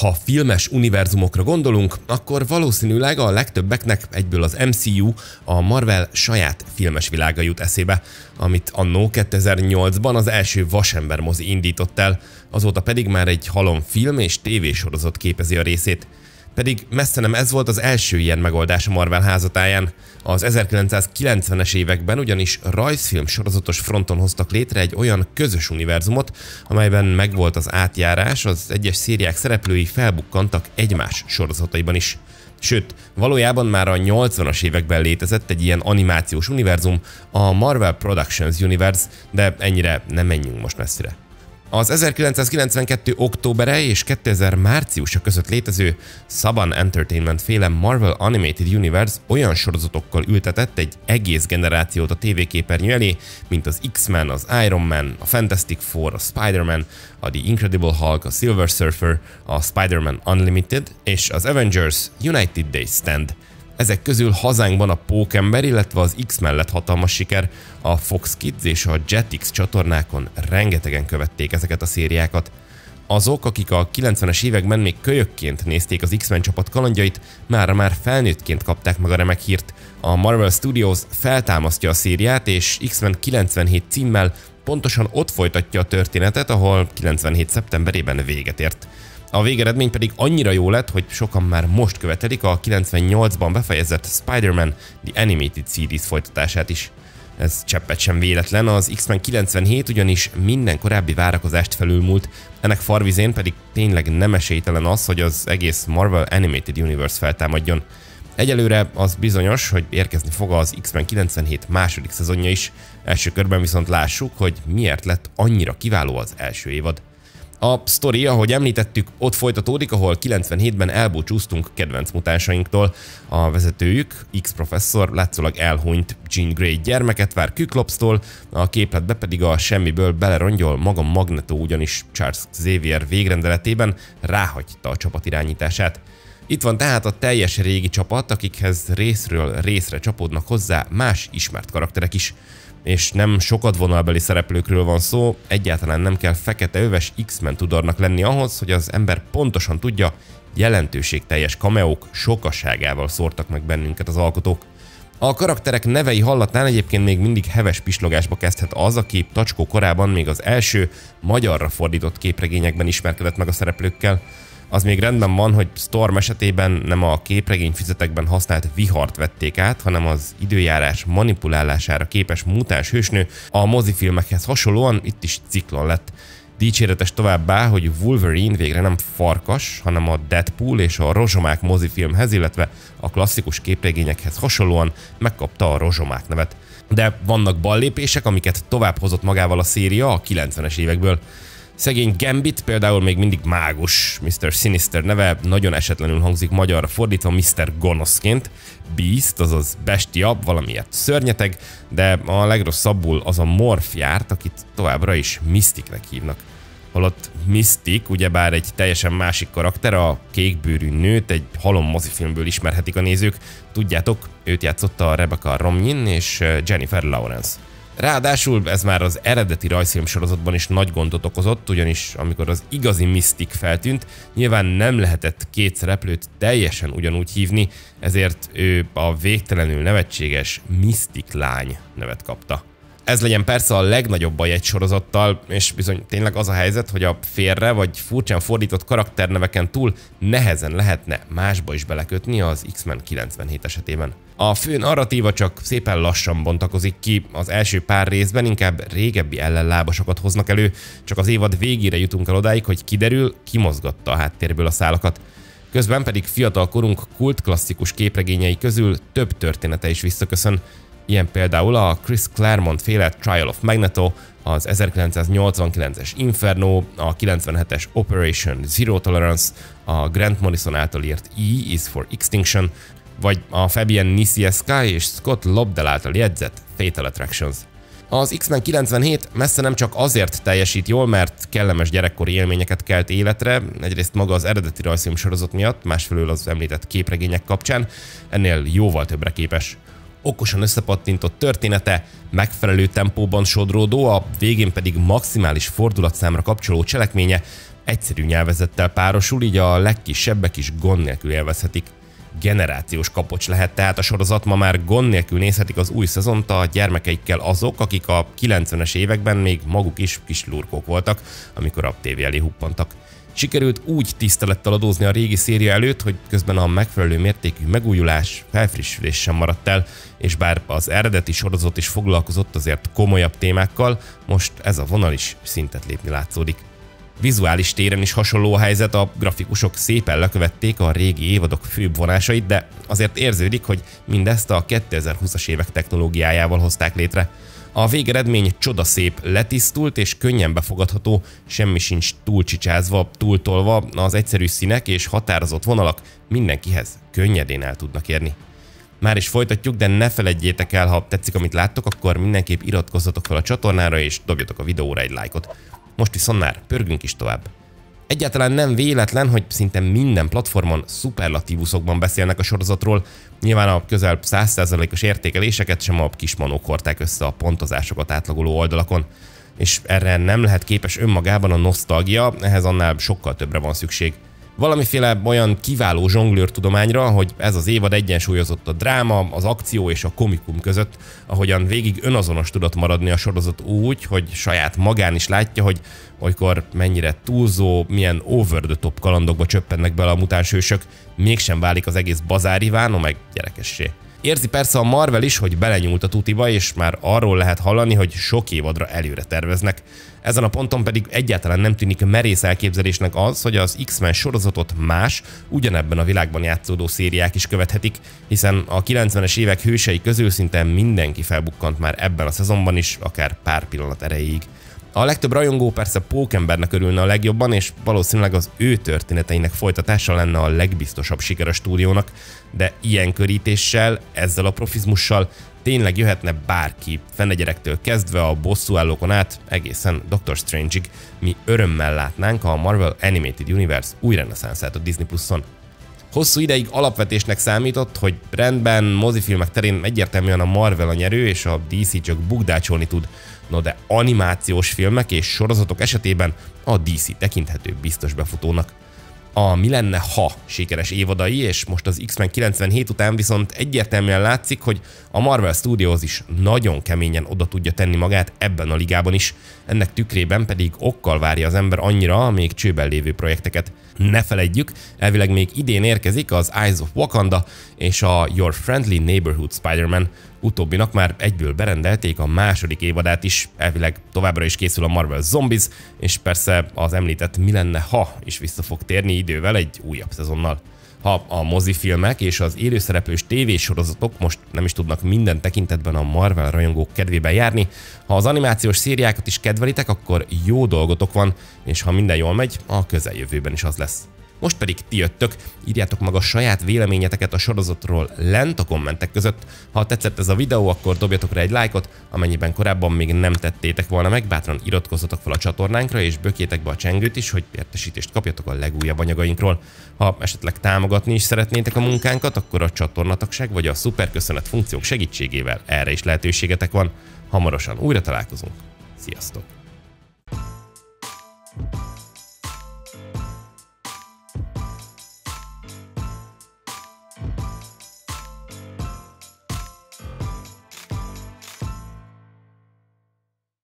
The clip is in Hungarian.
Ha filmes univerzumokra gondolunk, akkor valószínűleg a legtöbbeknek egyből az MCU, a Marvel saját filmes világa jut eszébe, amit annó 2008-ban az első Vasember mozi indított el, azóta pedig már egy halom film és tévésorozat képezi a részét. Pedig messze nem ez volt az első ilyen megoldás a Marvel házatáján. Az 1990-es években ugyanis rajzfilm sorozatos fronton hoztak létre egy olyan közös univerzumot, amelyben megvolt az átjárás, az egyes szériák szereplői felbukkantak egymás sorozataiban is. Sőt, valójában már a 80-as években létezett egy ilyen animációs univerzum, a Marvel Productions Universe, de ennyire nem menjünk most messzire. Az 1992. októbere és 2000 márciusa között létező Saban Entertainment féle Marvel Animated Universe olyan sorozatokkal ültetett egy egész generációt a tévéképernyő elé, mint az X-Men, az Iron Man, a Fantastic Four, a Spider-Man, a The Incredible Hulk, a Silver Surfer, a Spider-Man Unlimited és az Avengers United They Stand. Ezek közül hazánkban a Pókember, illetve az X-Men lett hatalmas siker, a Fox Kids és a Jetix csatornákon rengetegen követték ezeket a szériákat. Azok, akik a 90-es években még kölyökként nézték az X-Men csapat kalandjait, már felnőttként kapták meg a remek hírt. A Marvel Studios feltámasztja a szériát, és X-Men 97 címmel pontosan ott folytatja a történetet, ahol 97. szeptemberében véget ért. A végeredmény pedig annyira jó lett, hogy sokan már most követelik a 98-ban befejezett Spider-Man The Animated Series folytatását is. Ez cseppet sem véletlen, az X-Men 97 ugyanis minden korábbi várakozást felülmúlt, ennek farvizén pedig tényleg nem esélytelen az, hogy az egész Marvel Animated Universe feltámadjon. Egyelőre az bizonyos, hogy érkezni fog az X-Men 97 második szezonja is, első körben viszont lássuk, hogy miért lett annyira kiváló az első évad. A sztori, ahogy említettük, ott folytatódik, ahol 97-ben elbúcsúztunk kedvenc mutánsainktól. A vezetőjük, X-professzor látszólag elhunyt, Jean Grey gyermeket vár Cyclopstól, a képletbe pedig a semmiből belerongyol maga Magneto, ugyanis Charles Xavier végrendeletében ráhagyta a csapat irányítását. Itt van tehát a teljes régi csapat, akikhez részről részre csapódnak hozzá más ismert karakterek is. És nem sokadvonalbeli szereplőkről van szó, egyáltalán nem kell feketeöves X-Men tudornak lenni ahhoz, hogy az ember pontosan tudja, jelentőségteljes cameók sokaságával szórtak meg bennünket az alkotók. A karakterek nevei hallatán egyébként még mindig heves pislogásba kezdhet az, aki Tacskó korában még az első magyarra fordított képregényekben ismerkedett meg a szereplőkkel. Az még rendben van, hogy Storm esetében nem a képregényfüzetekben használt vihart vették át, hanem az időjárás manipulálására képes mutáns hősnő, a mozifilmekhez hasonlóan itt is ciklon lett. Dicséretes továbbá, hogy Wolverine végre nem farkas, hanem a Deadpool és a Rozsomák mozifilmhez, illetve a klasszikus képregényekhez hasonlóan megkapta a Rozsomák nevet. De vannak ballépések, amiket tovább hozott magával a széria a 90-es évekből. Szegény Gambit például még mindig mágus, Mr. Sinister neve nagyon esetlenül hangzik magyarra fordítva Mr. Gonoszként, Beast, azaz bestia, valamiért szörnyeteg, de a legrosszabbul az a Morph járt, akit továbbra is Mysticnek hívnak. Holott Mystic ugyebár egy teljesen másik karakter, a kékbőrű nőt egy halom mozifilmből ismerhetik a nézők, tudjátok, őt játszotta a Rebecca Romijn és Jennifer Lawrence. Ráadásul ez már az eredeti rajzfilm sorozatban is nagy gondot okozott, ugyanis amikor az igazi Mystic feltűnt, nyilván nem lehetett két szereplőt teljesen ugyanúgy hívni, ezért ő a végtelenül nevetséges Mystic lány nevet kapta. Ez legyen persze a legnagyobb baj egy sorozattal, és bizony tényleg az a helyzet, hogy a félre vagy furcsán fordított karakterneveken túl nehezen lehetne másba is belekötni az X-Men 97 esetében. A fő narratíva csak szépen lassan bontakozik ki, az első pár részben inkább régebbi ellenlábasokat hoznak elő, csak az évad végére jutunk el odáig, hogy kiderül, ki mozgatta a háttérből a szálakat. Közben pedig fiatal korunk kultklasszikus képregényei közül több története is visszaköszön. Ilyen például a Chris Claremont féle Trial of Magneto, az 1989-es Inferno, a 97-es Operation Zero Tolerance, a Grant Morrison által írt E is for Extinction, vagy a Fabian Nicieza és Scott Lobdell által jegyzett Fatal Attractions. Az X-Men 97 messze nem csak azért teljesít jól, mert kellemes gyerekkori élményeket kelt életre, egyrészt maga az eredeti rajzfilm sorozat miatt, másfelől az említett képregények kapcsán, ennél jóval többre képes. Okosan összepattintott története, megfelelő tempóban sodródó, a végén pedig maximális fordulatszámra kapcsoló cselekménye egyszerű nyelvezettel párosul, így a legkisebbek is gond nélkül élvezhetik. Generációs kapocs lehet tehát a sorozat, ma már gond nélkül nézhetik az új szezont a gyermekeikkel azok, akik a 90-es években még maguk is kis lurkók voltak, amikor a tévé elé huppantak. Sikerült úgy tisztelettel adózni a régi széria előtt, hogy közben a megfelelő mértékű megújulás, felfrissülés sem maradt el, és bár az eredeti sorozat is foglalkozott azért komolyabb témákkal, most ez a vonal is szintet lépni látszódik. Vizuális téren is hasonló a helyzet, a grafikusok szépen lekövették a régi évadok főbb vonásait, de azért érződik, hogy mindezt a 2020-as évek technológiájával hozták létre. A végeredmény csodaszép, letisztult és könnyen befogadható, semmi sincs túl csicsázva, túltolva, az egyszerű színek és határozott vonalak mindenkihez könnyedén el tudnak érni. Már is folytatjuk, de ne feledjétek el, ha tetszik, amit láttok, akkor mindenképp iratkozzatok fel a csatornára és dobjatok a videóra egy lájkot. Most viszont már pörgünk is tovább. Egyáltalán nem véletlen, hogy szinte minden platformon szuperlatívuszokban beszélnek a sorozatról, nyilván a közel 100%-os értékeléseket sem a kismanók hordták össze a pontozásokat átlagoló oldalakon. És erre nem lehet képes önmagában a nosztalgia, ehhez annál sokkal többre van szükség. Valamiféle olyan kiváló zsonglőrtudományra, hogy ez az évad egyensúlyozott a dráma, az akció és a komikum között, ahogyan végig önazonos tudott maradni a sorozat úgy, hogy saját magán is látja, hogy olykor mennyire túlzó, milyen over the top kalandokba csöppennek bele a mutáns hősök, mégsem válik az egész bazárivá, no meg gyerekessé. Érzi persze a Marvel is, hogy belenyúlt a tutiba, és már arról lehet hallani, hogy sok évadra előre terveznek. Ezen a ponton pedig egyáltalán nem tűnik merész elképzelésnek az, hogy az X-Men sorozatot más, ugyanebben a világban játszódó szériák is követhetik, hiszen a 90-es évek hősei közül szinte mindenki felbukkant már ebben a szezonban is, akár pár pillanat erejéig. A legtöbb rajongó persze Pókembernek örülne a legjobban, és valószínűleg az ő történeteinek folytatása lenne a legbiztosabb siker a stúdiónak, de ilyen körítéssel, ezzel a profizmussal tényleg jöhetne bárki, fenegyerektől kezdve a bosszúállókon át egészen Doctor Strange-ig. Mi örömmel látnánk a Marvel Animated Universe új reneszánszát a Disney Pluson. Hosszú ideig alapvetésnek számított, hogy rendben, mozifilmek terén egyértelműen a Marvel a nyerő, és a DC csak bukdácsolni tud. No de animációs filmek és sorozatok esetében a DC tekinthető biztos befutónak. A mi lenne ha sikeres évadai, és most az X-Men 97 után viszont egyértelműen látszik, hogy a Marvel Studios is nagyon keményen oda tudja tenni magát ebben a ligában is, ennek tükrében pedig okkal várja az ember annyira a még csőben lévő projekteket. Ne feledjük, elvileg még idén érkezik az Eyes of Wakanda és a Your Friendly Neighborhood Spider-Man, utóbbinak már egyből berendelték a második évadát is, elvileg továbbra is készül a Marvel Zombies, és persze az említett mi lenne ha is vissza fog térni idővel egy újabb szezonnal. Ha a mozifilmek és az élőszereplős tévésorozatok most nem is tudnak minden tekintetben a Marvel rajongók kedvében járni, ha az animációs szériákat is kedvelitek, akkor jó dolgotok van, és ha minden jól megy, a közeljövőben is az lesz. Most pedig ti jöttök, írjátok meg a saját véleményeteket a sorozatról lent a kommentek között. Ha tetszett ez a videó, akkor dobjatok rá egy lájkot, amennyiben korábban még nem tettétek volna meg, bátran iratkozzatok fel a csatornánkra, és bökjétek be a csengőt is, hogy értesítést kapjatok a legújabb anyagainkról. Ha esetleg támogatni is szeretnétek a munkánkat, akkor a csatornatagság vagy a szuperköszönet funkciók segítségével erre is lehetőségetek van. Hamarosan újra találkozunk. Sziasztok!